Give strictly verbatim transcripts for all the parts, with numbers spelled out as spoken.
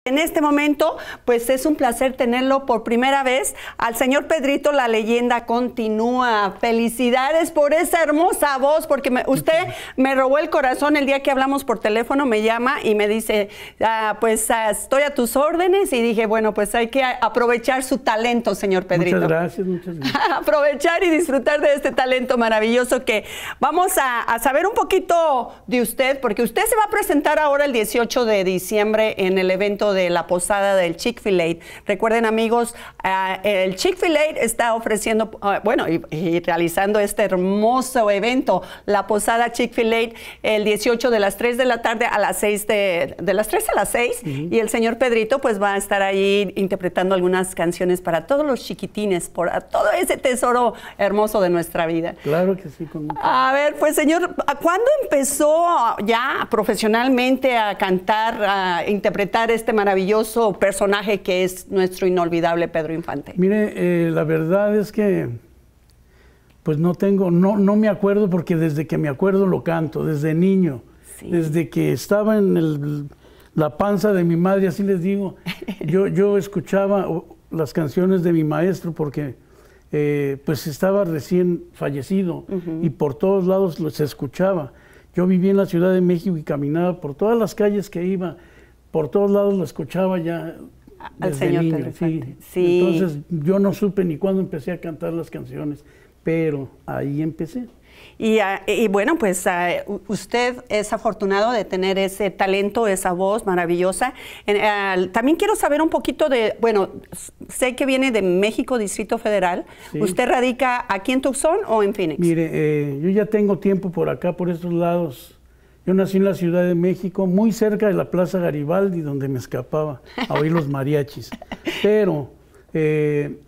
En este momento, pues es un placer tenerlo por primera vez. Al señor Pedrito, la leyenda continúa. Felicidades por esa hermosa voz, porque me, usted me robó el corazón el día que hablamos por teléfono, me llama y me dice, ah, pues ah, estoy a tus órdenes, y dije, bueno, pues hay que aprovechar su talento, señor Pedrito. Muchas gracias, muchas gracias. Aprovechar y disfrutar de este talento maravilloso que vamos a, a saber un poquito de usted, porque usted se va a presentar ahora el dieciocho de diciembre en el evento de de la posada del Chick-fil-A. Recuerden, amigos, uh, el Chick-fil-A está ofreciendo, uh, bueno, y, y realizando este hermoso evento, la posada Chick-fil-A, el dieciocho de las tres de la tarde a las seis de, de las tres a las seis, uh-huh. Y el señor Pedrito pues va a estar ahí interpretando algunas canciones para todos los chiquitines, por todo ese tesoro hermoso de nuestra vida. Claro que sí. Con a ver, pues señor, ¿cuándo empezó ya profesionalmente a cantar, a interpretar este maravilloso maravilloso personaje que es nuestro inolvidable Pedro Infante? Mire, eh, la verdad es que pues no tengo, no, no me acuerdo, porque desde que me acuerdo lo canto, desde niño, sí. Desde que estaba en el, la panza de mi madre, así les digo, yo, yo escuchaba las canciones de mi maestro, porque eh, pues estaba recién fallecido, uh-huh. Y por todos lados los escuchaba. Yo vivía en la Ciudad de México y caminaba por todas las calles que iba, por todos lados lo escuchaba ya al señor niño, sí. Sí. Entonces yo no supe ni cuándo empecé a cantar las canciones, pero ahí empecé. Y, uh, y bueno, pues uh, usted es afortunado de tener ese talento, esa voz maravillosa. Uh, también quiero saber un poquito de, bueno, sé que viene de México, Distrito Federal. Sí. ¿Usted radica aquí en Tucson o en Phoenix? Mire, eh, yo ya tengo tiempo por acá, por estos lados. Yo nací en la Ciudad de México, muy cerca de la Plaza Garibaldi, donde me escapaba a oír los mariachis. Pero eh,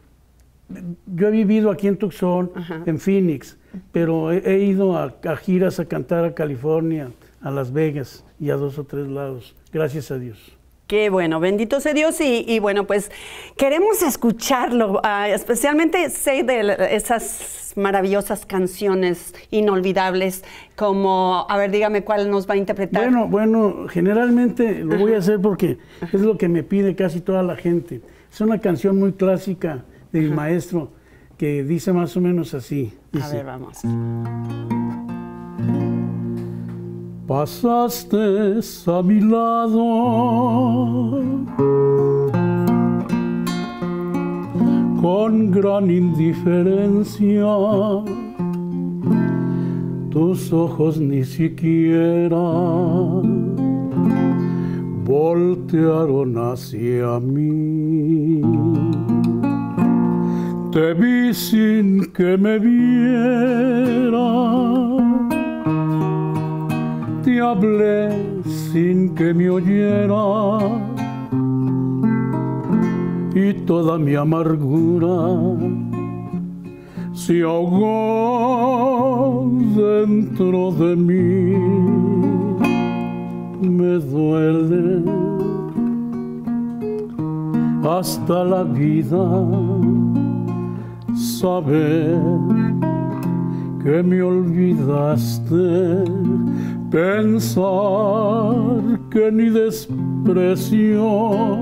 yo he vivido aquí en Tucson, uh-huh. En Phoenix, pero he, he ido a, a giras a cantar a California, a Las Vegas y a dos o tres lados, gracias a Dios. Qué bueno, bendito sea Dios, y, y bueno, pues queremos escucharlo, uh, especialmente sé de esas maravillosas canciones inolvidables, como, a ver, dígame cuál nos va a interpretar. Bueno, bueno, generalmente lo voy a hacer porque es lo que me pide casi toda la gente. Es una canción muy clásica de mi Ajá. maestro, que dice más o menos así. Dice, a ver, vamos. Pasaste a mi lado con gran indiferencia, tus ojos ni siquiera voltearon hacia mí. Te vi sin que me viera, te hablé sin que me oyera, y toda mi amargura se ahogó dentro de mí. Me duele hasta la vida saber que me olvidaste, pensar que ni desprecio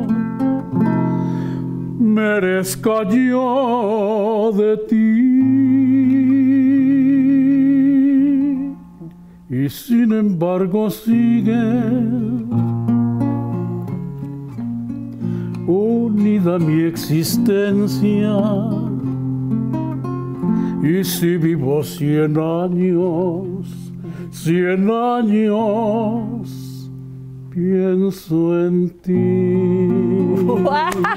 merezca yo de ti. Y sin embargo sigue unida mi existencia. Y si vivo cien años, cien años, pienso en ti. ¡Wow!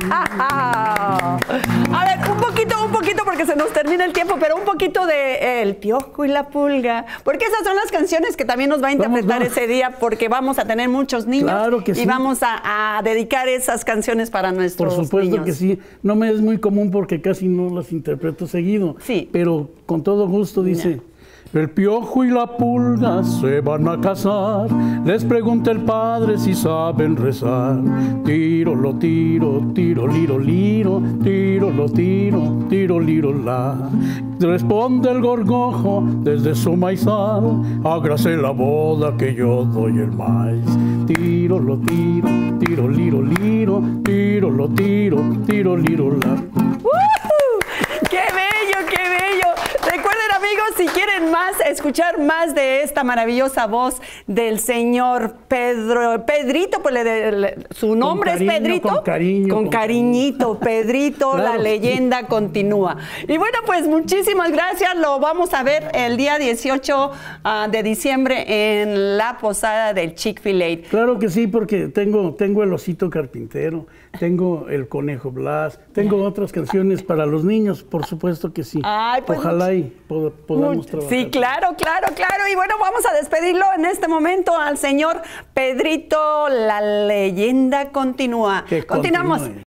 A ver, un poquito, un poquito, porque se nos termina el tiempo, pero un poquito de eh, El Piojo y la Pulga, porque esas son las canciones que también nos va a interpretar vamos, vamos. ese día, porque vamos a tener muchos niños, claro que y sí. vamos a, a dedicar esas canciones para nuestros niños. Por supuesto niños. que sí. No me es muy común porque casi no las interpreto seguido, sí. Pero con todo gusto dice... Yeah. El piojo y la pulga se van a casar, les pregunta el padre si saben rezar. Tiro lo tiro, tiro, liro, liro, tiro, lo tiro, tiro, liro, la. Responde el gorgojo desde su maizal, hágase la boda que yo doy el maíz. Tiro, lo tiro, tiro, liro, liro, tiro, lo tiro, tiro, liro, la. ¡Uh! ¡Qué bello, qué bello! Recuerden, amigos, si quieren más, escuchar más de esta maravillosa voz del señor Pedro, Pedrito, pues le, le, su nombre cariño, es Pedrito. Con cariño. Con con cariñito, Pedrito, claro. La leyenda continúa. Y bueno, pues muchísimas gracias. Lo vamos a ver el día dieciocho uh, de diciembre en la posada del Chick-fil-A. Claro que sí, porque tengo, tengo el osito carpintero, tengo el conejo Blas, tengo otras canciones para los niños, por supuesto que sí. Ay, pues, ojalá y pod podamos trabajar. Sí, claro, claro, claro. Y bueno, vamos a despedirlo en este momento al señor Pedrito. La leyenda continúa. Que Continuamos. continúe.